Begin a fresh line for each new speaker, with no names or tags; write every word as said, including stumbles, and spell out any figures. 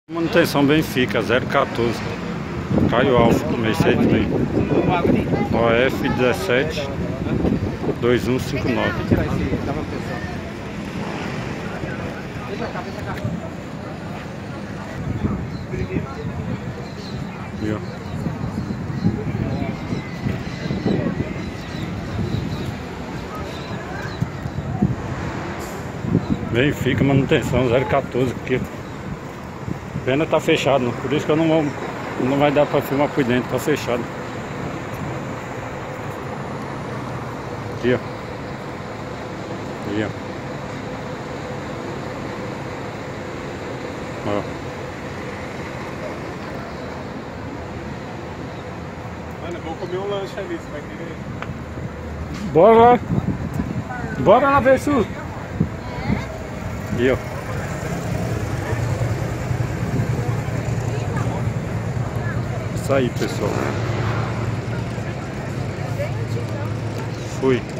Manutenção Benfica, zero quatorze. Caio Alfa, Mercedes Benz. O F dezessete dois um cinco nove. Viu? Benfica, manutenção zero quatorze aqui. Pena tá fechado, por isso que eu não vou, não vai dar pra filmar por dentro, tá fechado. Aqui, ó. Aqui, ó. Ó.
Mano, vou comer um lanche ali, você vai querer?
Bora lá. Bora lá ver isso. Aqui, ó. Isso aí, pessoal. Fui.